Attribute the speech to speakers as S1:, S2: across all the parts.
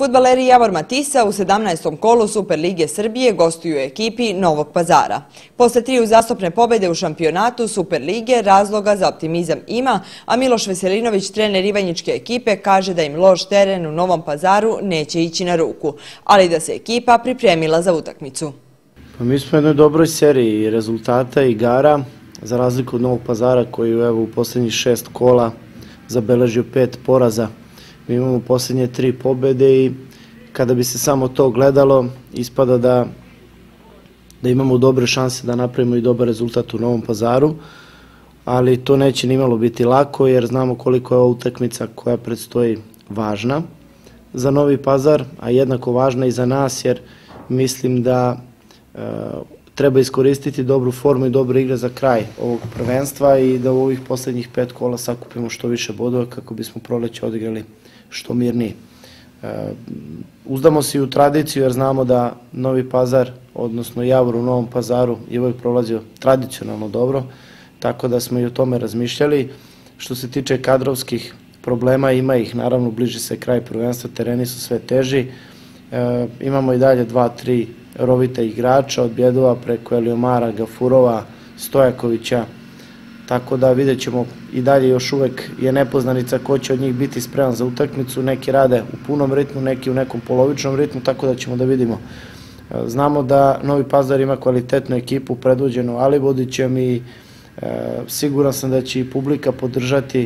S1: Fudbaleri Javor Matisa u 17. kolu Superlige Srbije gostuju ekipi Novog Pazara. Posle 3 uzastopne pobede u šampionatu Superlige razloga za optimizam ima, a Miloš Veselinović, trener ivanjičke ekipe, kaže da im loš teren u Novom Pazaru neće ići na ruku, ali da se ekipa pripremila za utakmicu.
S2: Mi smo u jednoj dobroj seriji rezultata i igara, za razliku od Novog Pazara koji u poslednjih 6 kola zabeležio 5 poraza. Mi imamo posljednje 3 pobede i kada bi se samo to gledalo, ispada da imamo dobre šanse da napravimo i dobar rezultat u Novom Pazaru, ali to neće nimalo biti lako jer znamo koliko je ova utakmica koja predstoji važna za Novi Pazar, a jednako važna i za nas jer mislim da treba iskoristiti dobru formu i dobre igre za kraj ovog prvenstva i da u ovih poslednjih 5 kola sakupimo što više bodova kako bismo proleće odigrali što mirniji. Uzdamo se i u tradiciju jer znamo da Novi Pazar, odnosno Javor u Novom Pazaru je uvijek prolazio tradicionalno dobro, tako da smo i o tome razmišljali. Što se tiče kadrovskih problema, ima ih, naravno bliži se kraj prvenstva, tereni su sve teži. Imamo i dalje 2-3 rovita igrača, od Bjedova preko Eliomara, Gafurova, Stojakovića, tako da vidjet ćemo i dalje još uvek je nepoznanica ko će od njih biti spreman za utakmicu, neki rade u punom ritmu, neki u nekom polovičnom ritmu, tako da ćemo da vidimo. Znamo da Novi Pazar ima kvalitetnu ekipu predvođenu Alivodićem i siguran sam da će i publika podržati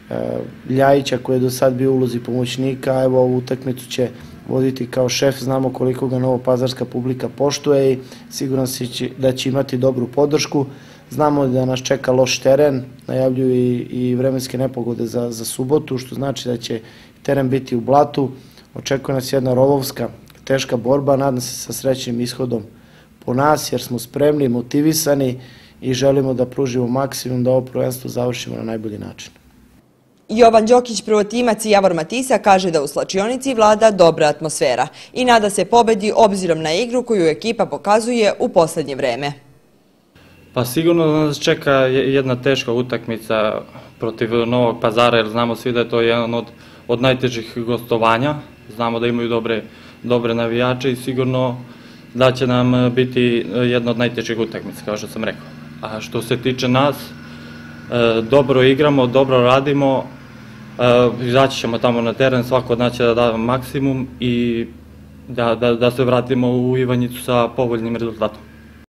S2: Ljajića koji je do sad bio u ulozi pomoćnika, a evo ovu utakmicu će voditi kao šef, znamo koliko ga novopazarska publika poštuje i siguran sam da će imati dobru podršku. Znamo da nas čeka loš teren, najavljuju i vremenske nepogode za subotu, što znači da će teren biti u blatu. Očekuje nas jedna rovovska, teška borba, nadam se sa srećnim ishodom po nas jer smo spremni, motivisani i želimo da pružimo maksimum da ovo prvenstvo završimo na najbolji način.
S1: Jovan Đokić, prvotimac i Javor Matisa, kaže da u slačionici vlada dobra atmosfera i nada se pobedi obzirom na igru koju ekipa pokazuje u poslednje vreme.
S3: Pa sigurno da nas čeka jedna teška utakmica protiv Novog Pazara jer znamo svi da je to jedan od najtežih gostovanja. Znamo da imaju dobre navijače i sigurno da će nam biti jedna od najtežih utakmica, kao što sam rekao. A što se tiče nas, dobro igramo, dobro radimo, izaći ćemo tamo na teren, svako od nas će da da maksimum i da se vratimo u Ivanjicu sa povoljnim rezultatom.